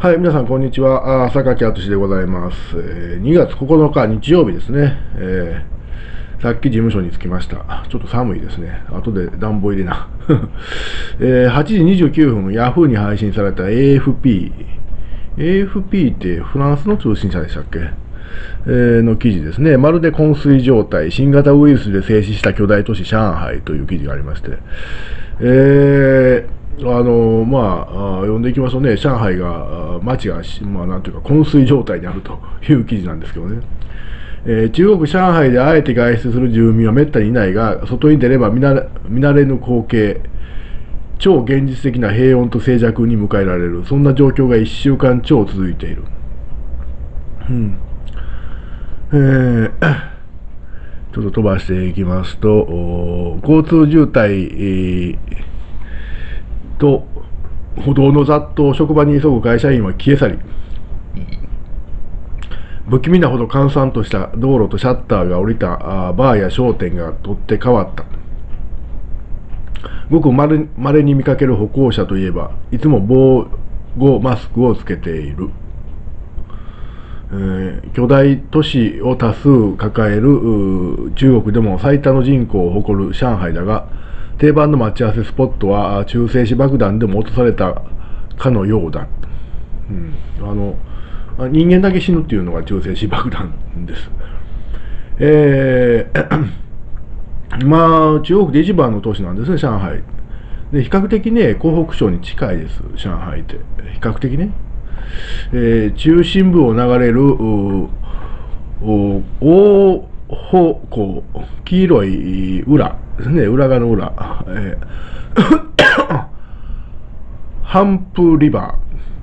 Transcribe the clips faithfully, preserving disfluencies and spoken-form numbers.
はい、皆さん、こんにちは。あ坂木敦でございます。えー、にがつここのか、日曜日ですね。えー、さっき事務所に着きました。ちょっと寒いですね。後で暖房入れな。えー、はちじにじゅうきゅうふん、ヤフーに配信された エーエフピー。エーエフピー ってフランスの通信社でしたっけ、えー、の記事ですね。まるで昏睡状態、新型ウイルスで静止した巨大都市上海という記事がありまして、えーあのまあ、読んでいきますとね、上海が、街が、まあ、なんていうか、昏睡状態にあるという記事なんですけどね、えー、中国・上海であえて外出する住民はめったにいないが、外に出れば見慣れ、見慣れぬ光景、超現実的な平穏と静寂に迎えられる、そんな状況がいっしゅうかん超続いている。うんえーちょっと飛ばしていきますと、交通渋滞、えーと歩道の雑踏、職場に急ぐ会社員は消え去り、不気味なほど閑散とした道路とシャッターが降りたバーや商店が取って変わった。ごくまれに見かける歩行者といえば、いつも防護マスクをつけている。えー、巨大都市を多数抱える中国でも最多の人口を誇る上海だが、定番の待ち合わせスポットは中性子爆弾でも落とされたかのようだ。うん、あの人間だけ死ぬっていうのが中性子爆弾です。えー、まあ中国で一番の都市なんですね、上海。で比較的ね、湖北省に近いです、上海って。比較的ね。えー、中心部を流れる大方向、黄色い裏ですね、裏側の裏、えー、ハンプリバ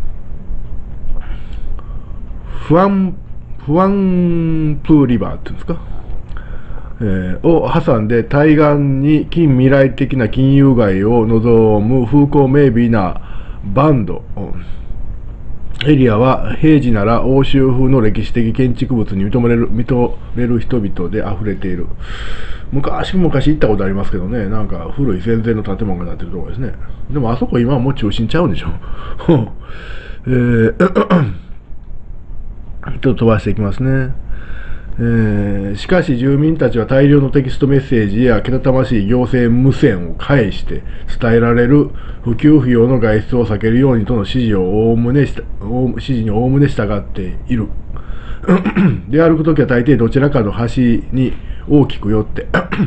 ー、フワン、フワンプリバーっていうんですか、えー、を挟んで対岸に近未来的な金融街を望む風光明媚なバンド。エリアは平時なら欧州風の歴史的建築物に認めれる、認める人々で溢れている。昔々行ったことありますけどね、なんか古い戦前の建物が建ってるところですね。でもあそこ今はもう中心ちゃうんでしょ。えー、ちょっと飛ばしていきますね。えー、しかし住民たちは大量のテキストメッセージやけたたましい行政無線を介して伝えられる不給不要の外出を避けるようにとの指示をおおむねした指示におおむね従っている。で歩くときは大抵どちらかの端に大きく寄って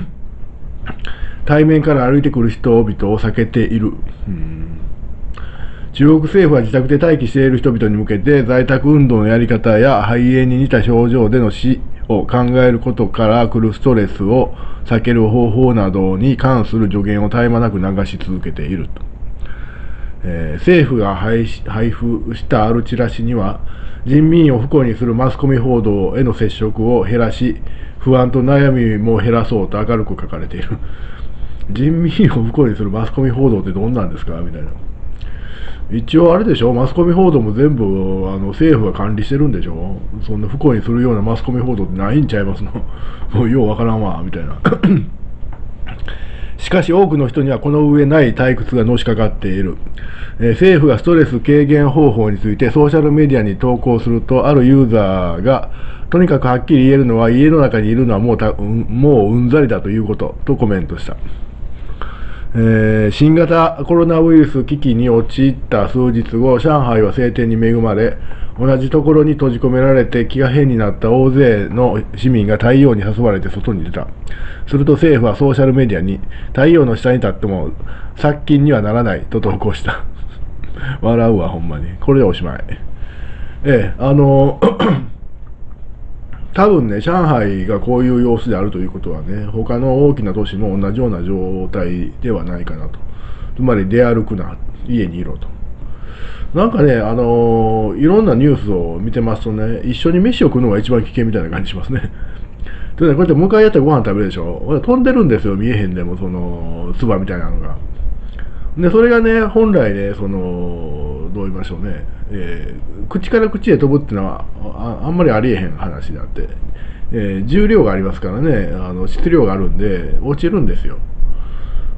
対面から歩いてくる人々を避けている。うん中国政府は自宅で待機している人々に向けて在宅運動のやり方や肺炎に似た症状での死を考えることから来るストレスを避ける方法などに関する助言を絶え間なく流し続けていると。えー、政府が配布したあるチラシには、人民を不幸にするマスコミ報道への接触を減らし、不安と悩みも減らそうと明るく書かれている。人民を不幸にするマスコミ報道ってどんなんですかみたいな。一応あれでしょ、マスコミ報道も全部あの政府が管理してるんでしょ。そんな不幸にするようなマスコミ報道ってないんちゃいますの。もうようわからんわみたいな。しかし多くの人にはこの上ない退屈がのしかかっている。えー、政府がストレス軽減方法についてソーシャルメディアに投稿すると、あるユーザーがとにかくはっきり言えるのは家の中にいるのはもうた、うん、もううんざりだということとコメントした。えー、新型コロナウイルス危機に陥った数日後、上海は晴天に恵まれ、同じところに閉じ込められて気が変になった大勢の市民が太陽に誘われて外に出た。すると政府はソーシャルメディアに、太陽の下に立っても殺菌にはならないと投稿した。笑うわ、ほんまに。これでおしまい。ええ、あの多分ね、上海がこういう様子であるということはね、他の大きな都市も同じような状態ではないかなと。つまり出歩くな、家にいろと。なんかね、あのー、いろんなニュースを見てますとね、一緒に飯を食うのが一番危険みたいな感じしますね。というのはこうやって向かい合ってご飯食べるでしょ。飛んでるんですよ、見えへんでも、その、唾みたいなのが。で、それがね、本来ね、その、どう言いましょうね、えー、口から口へ飛ぶっていうのはあ、あんまりありえへん話であって、えー、重量がありますからね、あの質量があるんで、落ちるんですよ。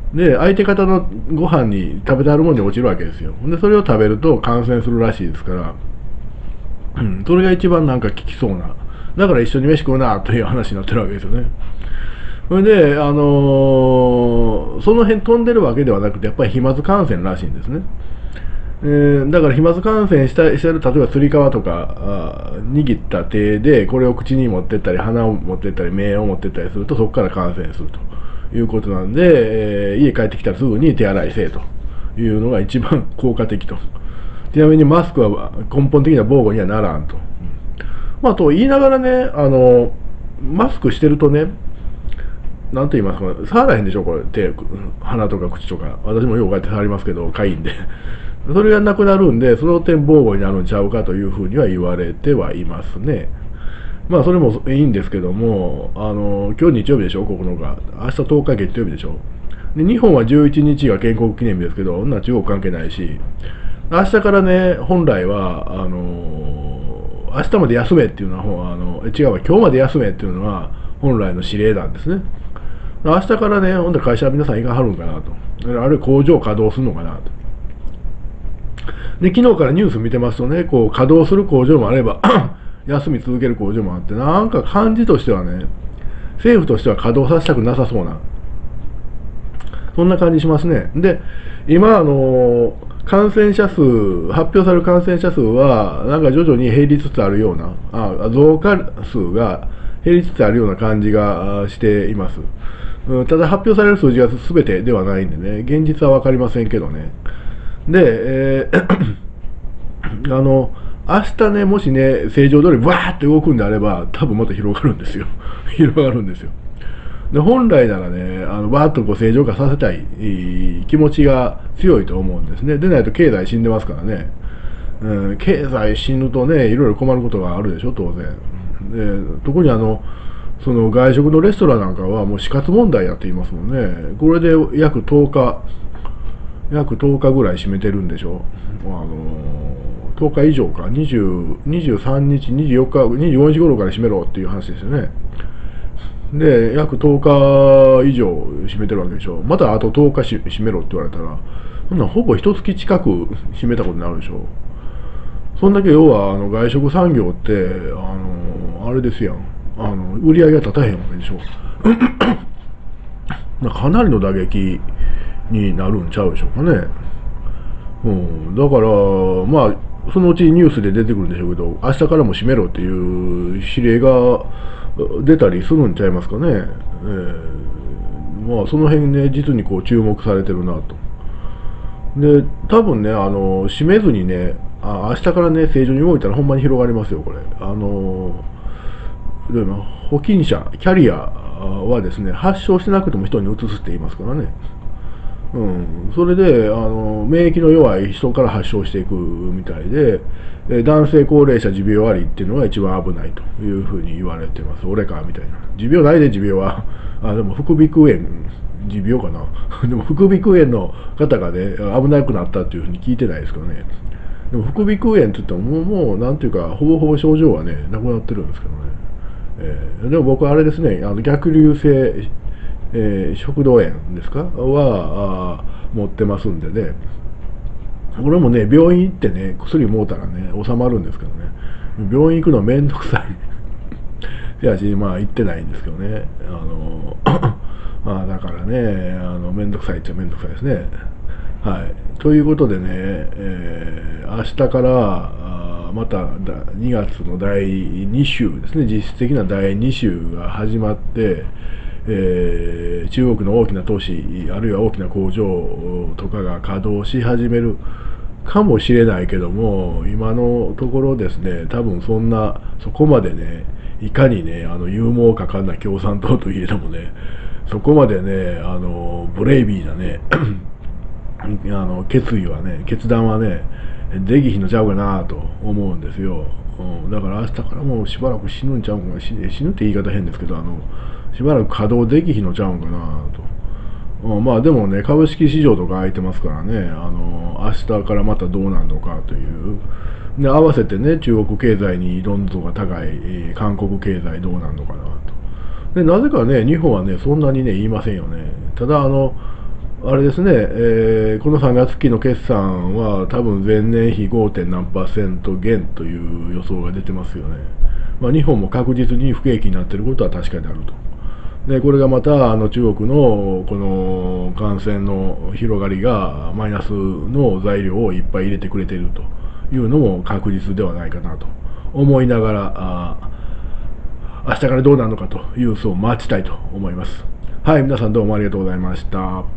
で、相手方のご飯に食べてあるものに落ちるわけですよ。で、それを食べると感染するらしいですから、うん、それが一番なんか効きそうな。だから一緒に飯食うなという話になってるわけですよね。それで、あのーその辺飛んでるわけではなくて、やっぱり飛沫感染らしいんですね。えーだから飛沫感染したしてる、例えばつり革とかあ握った手でこれを口に持ってったり鼻を持ってったり目を持ってったりすると、そこから感染するということなんで、えー家帰ってきたらすぐに手洗いせえというのが一番効果的と。ちなみにマスクは根本的な防護にはならんと。まあ、と言いながらね、あのマスクしてるとね、なんと言いますか、触らへんでしょ、これ、手、鼻とか口とか。私もよくこうやって触りますけど、かいんで。それがなくなるんで、その点防護になるんちゃうかというふうには言われてはいますね。まあ、それもいいんですけども、あの、今日日曜日でしょ、ここのか。明日とおか月曜日でしょ。で、日本はじゅういちにちが建国記念日ですけど、そんな中国関係ないし、明日からね、本来は、あの、明日まで休めっていうのは、あの、違うわ、今日まで休めっていうのは、本来の指令なんですね。明日からね、ほんで会社は皆さん行かはるんかなと。あるいは工場稼働するのかなと。で、昨日からニュース見てますとね、こう稼働する工場もあれば休み続ける工場もあって、なんか感じとしてはね、政府としては稼働させたくなさそうな、そんな感じしますね。で、今、あの、感染者数、発表される感染者数は、なんか徐々に減りつつあるような、あ増加数が減りつつあるような感じがしています。うん、ただ発表される数字は全てではないんでね、現実は分かりませんけどね。で、えーあの、明日ね、もしね、正常通りバーって動くんであれば、多分また広がるんですよ。広がるんですよ。で、本来ならね、あの、バーッとこう正常化させたい気持ちが強いと思うんですね。でないと経済死んでますからね。うん、経済死ぬとね、いろいろ困ることがあるでしょ、当然。で、特にあの、その外食のレストランなんかはもう死活問題やっていますもんね。これで約とおか、約とおかぐらい占めてるんでしょ。あのとおか以上か、にじゅう、にじゅうさんにち、にじゅうよっか、にじゅうよじ頃から占めろっていう話ですよね。で、約とおか以上占めてるわけでしょ。またあととおかし占めろって言われたら、そんなほぼ一月近く占めたことになるでしょ。そんだけ要はあの外食産業ってあのあれですやん、あの売り上げが立たへんわけでしょ。かなりの打撃になるんちゃうでしょうかね。うん、だからまあそのうちニュースで出てくるんでしょうけど、明日からも閉めろっていう指令が出たりするんちゃいますかね。えー、まあその辺ね、実にこう注目されてるなと。で、多分ね、あの閉めずにね、あ明日からね、正常に動いたらほんまに広がりますよ、これ。あの保菌者、キャリアはですね、発症してなくても人にうつすって言いますからね。うん、それであの免疫の弱い人から発症していくみたいで、男性高齢者持病ありっていうのが一番危ないというふうに言われてます。俺かみたいな。持病ないで、持病は。あ、でも副鼻腔炎、持病かな。でも副鼻腔炎の方がね、危なくなったっていうふうに聞いてないですけどね。でも副鼻腔炎って言ってももう、もうなんていうか、ほぼほぼ症状はね、なくなってるんですけどね。えー、でも僕はあれですね、あの逆流性えー、食道炎ですかは持ってますんでね、これもね、病院行ってね、薬もうたらね、収まるんですけどね、病院行くのめんどくさい。やし、まあ行ってないんですけどね、あのまあだからね、あのめんどくさいっちゃめんどくさいですね。はい。ということでね、えー、明日からあまたにがつのだいに週ですね、実質的なだいに週が始まって、えー、中国の大きな都市あるいは大きな工場とかが稼働し始めるかもしれないけども、今のところですね、多分そんなそこまでね、いかにね、あの勇猛果敢な共産党といえどもね、そこまでね、あのブレイビーなねあの決意はね、決断はね、できひんのちゃうかなと思うんですよ。うん、だから明日からもうしばらく死ぬんちゃうかな、死ぬって言い方変ですけど、あのしばらく稼働できひんのちゃうんかなと。うん、まあでもね、株式市場とか空いてますからね、あの明日からまたどうなるのかという。で、合わせてね、中国経済に依存度が高い、えー、韓国経済どうなるのかなと。で、なぜかね、日本はね、そんなにね、言いませんよね。ただ、あの、 あれですね、えーこのさんがつ期の決算は多分前年比 ご. 点何パーセント減という予想が出てますよね。まあ、日本も確実に不景気になっていることは確かであると。で、これがまたあの中国のこの感染の広がりがマイナスの材料をいっぱい入れてくれているというのも確実ではないかなと思いながら、あ明日からどうなるのかというそう待ちたいと思います。はい、皆さんどうもありがとうございました。